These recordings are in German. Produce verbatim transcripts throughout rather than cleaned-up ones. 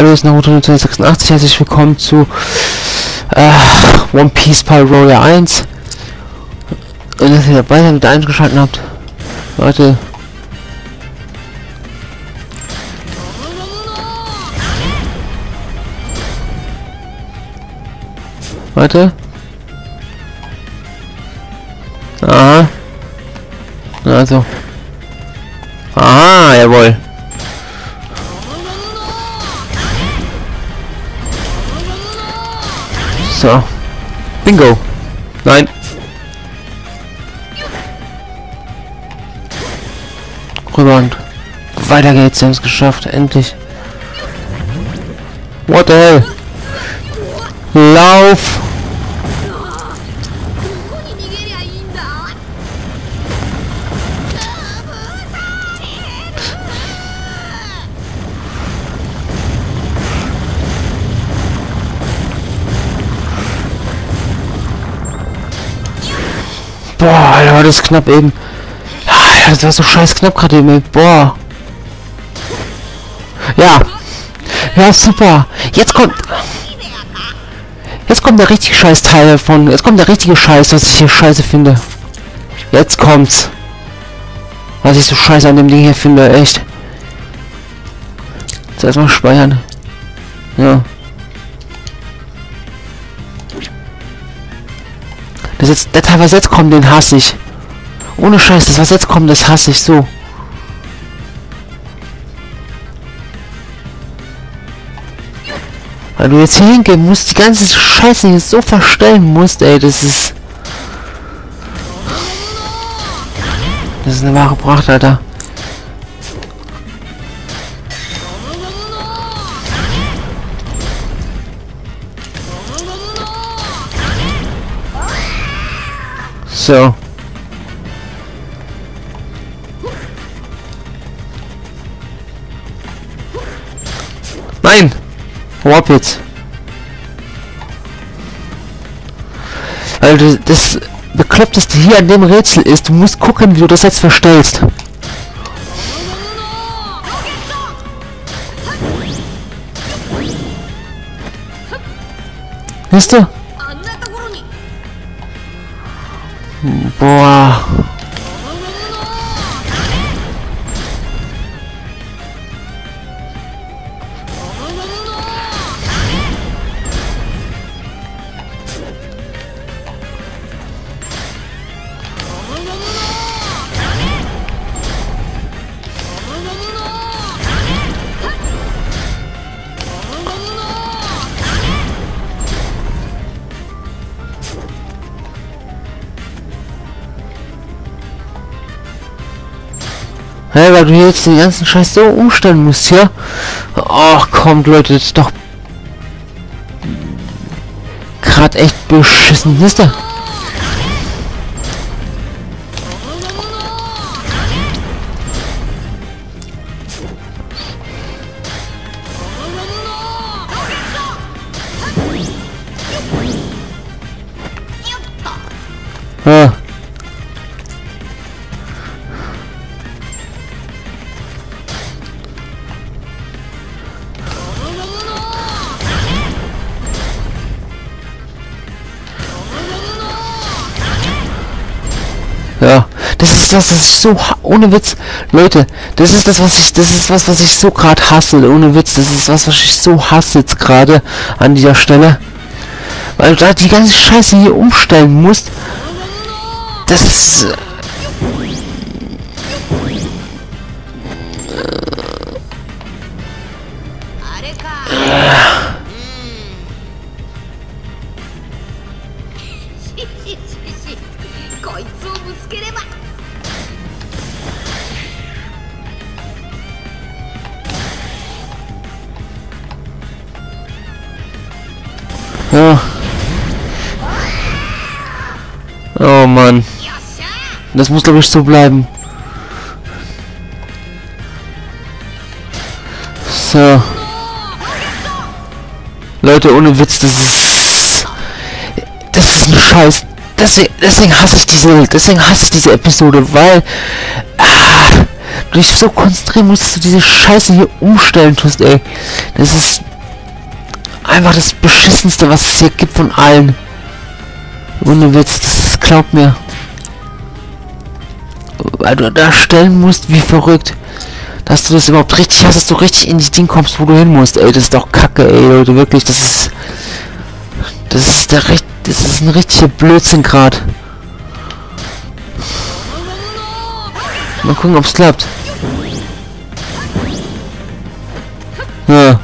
Hallo, ist Naruto neunzehnhundertsechsundachtzig, herzlich willkommen zu äh, One Piece Pal Warrior eins. Und dass ihr dabei seid und eingeschaltet habt. Warte. Warte. Aha. Also. Ah, jawohl. So. Bingo. Nein. Rüber und weiter geht's. Wir haben es geschafft. Endlich. What the hell? Lauf! Boah, Alter, war das knapp eben. Alter, das war so scheiß knapp gerade eben. Boah. Ja. Ja, super. Jetzt kommt... Jetzt kommt der richtige Scheiß-Teil davon. Jetzt kommt der richtige Scheiß, was ich hier scheiße finde. Jetzt kommt's. Was ich so scheiße an dem Ding hier finde, echt. Jetzt erstmal speichern. Ja. Das jetzt, der Teil, was jetzt kommt, den hasse ich. Ohne Scheiß, das was jetzt kommt, das hasse ich so. Weil du jetzt hier hingehen musst, die ganze Scheiße hier so verstellen musst, ey, das ist... Das ist eine wahre Pracht, Alter. So. Nein! Hau ab jetzt. Weil du das Bekloppteste hier an dem Rätsel ist, du musst gucken, wie du das jetzt verstellst. Weißt du? Boah. Hey, weil du jetzt den ganzen Scheiß so umstellen musst hier. Ach kommt Leute, das ist doch gerade echt beschissen, wisst ihr? Ja. Ja, das ist das, das ist so ohne Witz, Leute, das ist das, was ich, das ist was, was ich so gerade hasse, ohne Witz, das ist was, was ich so hasse jetzt gerade an dieser Stelle, weil du da die ganze Scheiße hier umstellen musst, das ist, äh, ja. Oh Mann. Das muss glaube ich so bleiben. So. Leute, ohne Witz, das ist... Das ist ein Scheiß. Deswegen, deswegen hasse ich diese... Deswegen hasse ich diese Episode, weil... Ah, du dich so konzentrieren musst, dass du diese Scheiße hier umstellen tust, ey. Das ist... einfach das beschissenste, was es hier gibt von allen. Ohne Witz, das glaubt mir. Weil du da stellen musst, wie verrückt. Dass du das überhaupt richtig hast, dass du richtig in die Ding kommst, wo du hin musst. Ey, das ist doch kacke, ey, Leute, wirklich, das ist... Das ist der recht... Das ist ein richtiger Blödsinn gerade. Mal gucken, ob es klappt. Ja.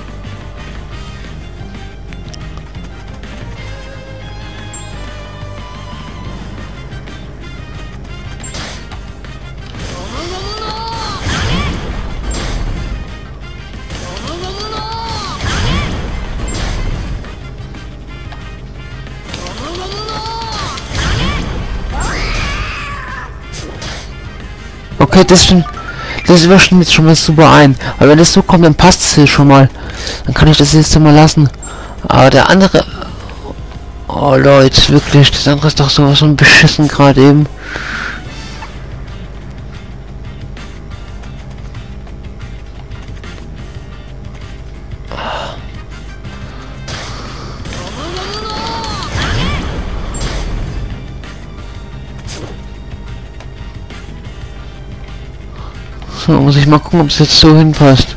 Okay, das schon, das überstimmt jetzt schon mal super ein. Weil wenn das so kommt, dann passt es hier schon mal. Dann kann ich das jetzt mal lassen. Aber der andere... Oh Leute, wirklich, das andere ist doch sowas von beschissen gerade eben. So, muss ich mal gucken, ob es jetzt so hinpasst.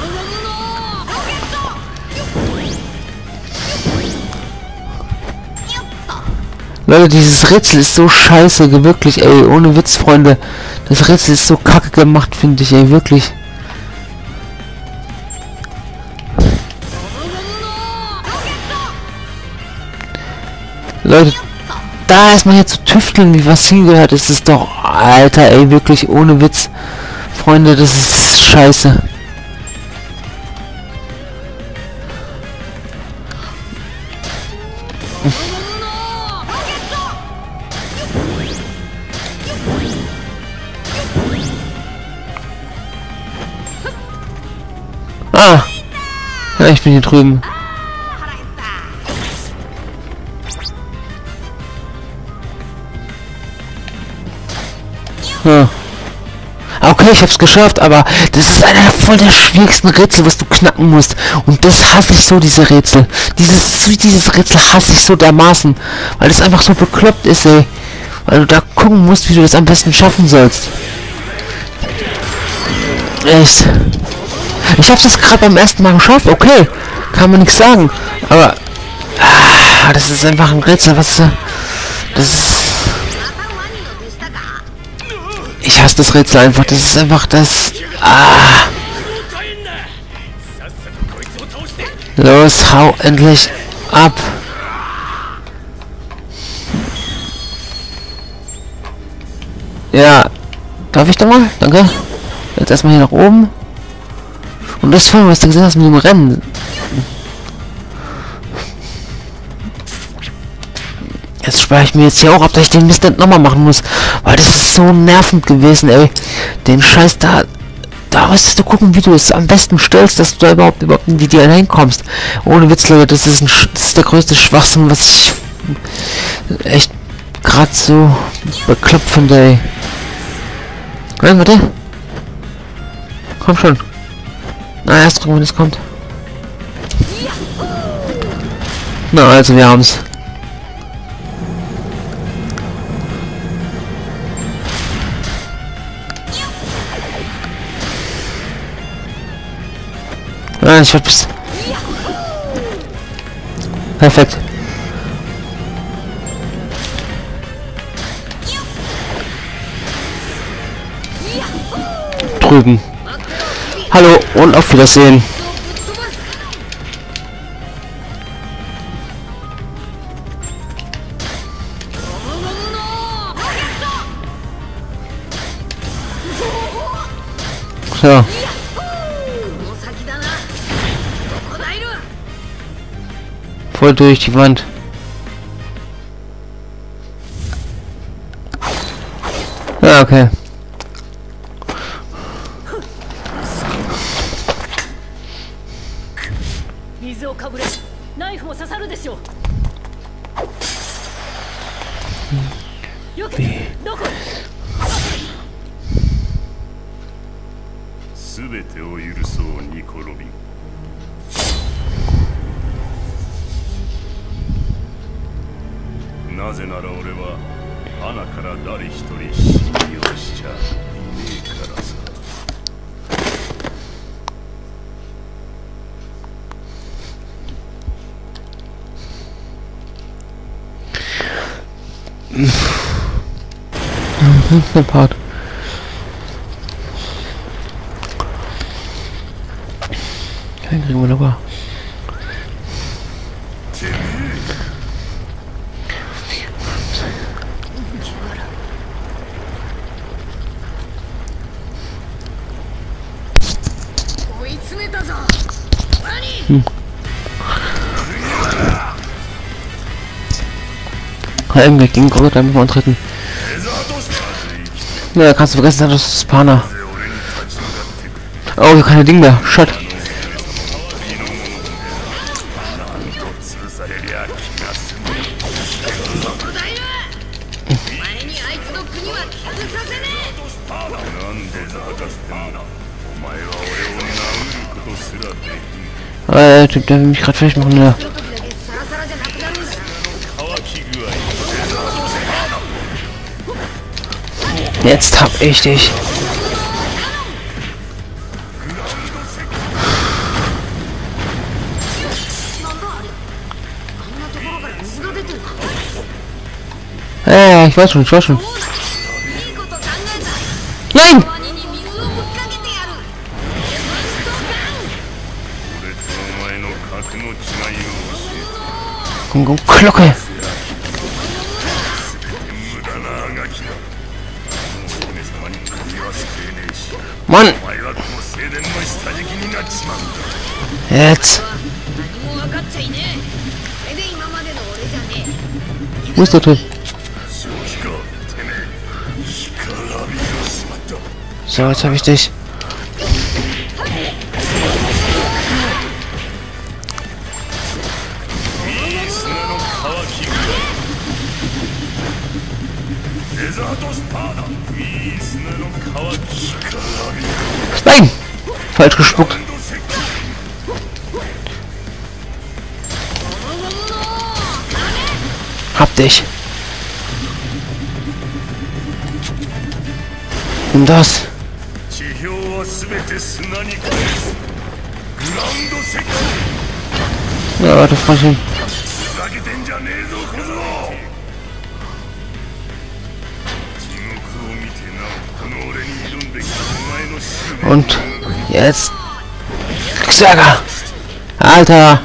Leute, dieses Rätsel ist so scheiße, wirklich, ey, ohne Witz, Freunde. Das Rätsel ist so kacke gemacht, finde ich, ey, wirklich. Leute, da erstmal hier zu tüfteln, wie was hingehört, ist es doch, Alter, ey, wirklich, ohne Witz. Freunde, das ist scheiße. Ah! Ja, ich bin hier drüben. Ja. Okay, ich hab's geschafft, aber das ist einer voll der schwierigsten Rätsel, was du knacken musst. Und das hasse ich so, diese Rätsel. Dieses, dieses Rätsel hasse ich so dermaßen. Weil das einfach so bekloppt ist, ey. Weil du da gucken musst, wie du das am besten schaffen sollst. Echt. Ich hab's jetzt gerade beim ersten Mal geschafft, okay. Kann man nichts sagen. Aber... Ah, das ist einfach ein Rätsel, was... Das ist... Ich hasse das Rätsel einfach. Das ist einfach das... Ah. Los, hau endlich ab. Ja. Darf ich da mal? Danke. Jetzt erstmal hier nach oben. Und das vorhin, was du gesehen hast mit dem Rennen. Jetzt spare ich mir jetzt hier auch ab, dass ich den Mist nicht nochmal machen muss. Weil das ist so nervend gewesen, ey. Den Scheiß da... Da musst du gucken, wie du es am besten stellst, dass du da überhaupt, überhaupt in die D L hinkommst. Ohne Witz, Leute, das ist, ein, das ist der größte Schwachsinn, was ich... Echt gerade so bekloppt finde, ey. Nein, warte. Komm schon. Na, erst drücken, wenn es kommt. Na, also wir haben's. Ah, ich werde bis... Perfekt. Drüben. Hallo und auf Wiedersehen. So. Voll durch die Wand. Ja, okay. Der Part. Kein kriegen wir locker. Hm. Ja, irgendwie gegen Gott einfach mal antreten. Ja, kannst du vergessen, das ist Pana. Oh, keine Ding mehr. Shut. Äh, Typ, der will mich gerade fertig machen, ja. Jetzt hab ich dich. Ja, ich weiß schon, ich weiß schon. Nein! Komm, komm, Glocke! Mann! Jetzt! Wo ist der Typ? So, jetzt habe ich dich. Nein! Falsch gespuckt. Hab dich. Und das. Ja, warte, Freundchen. Und jetzt Xaga. Alter.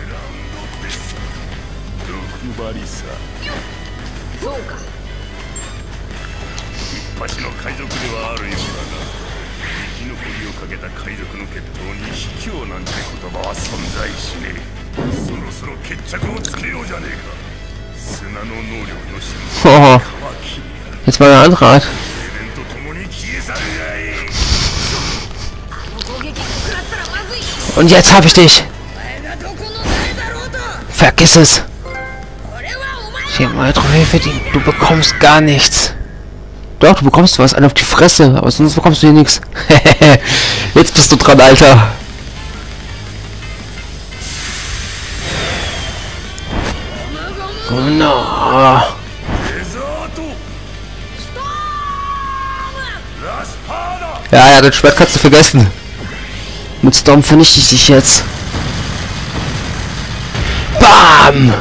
Oh, jetzt mal eine andere Art. Und jetzt habe ich dich. Vergiss es. Ich habe meine Trophäe verdient. Du bekommst gar nichts. Doch, du bekommst was. Einen auf die Fresse. Aber sonst bekommst du hier nichts. Jetzt bist du dran, Alter. Genau. Ja, ja, das Schwert kannst du vergessen. Mit Storm vernichte ich dich jetzt. Bam!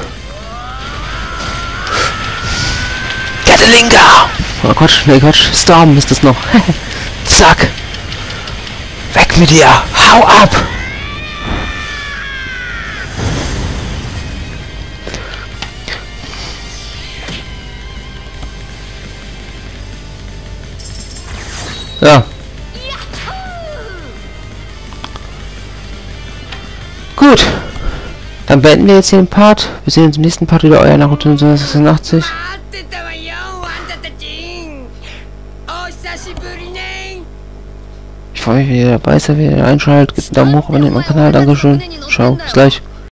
Gatlinga! Oh Quatsch, nee, Quatsch. Storm ist das noch. Zack! Weg mit dir! Hau ab! Ja. Gut. Dann beenden wir jetzt hier den Part. Wir sehen uns im nächsten Part wieder. Euer Naruto sechsundachtzig. Ich freue mich, wenn ihr dabei seid, wenn ihr einschaltet. Gebt einen Daumen hoch, abonniert meinen Kanal. Dankeschön. Ciao. Bis gleich.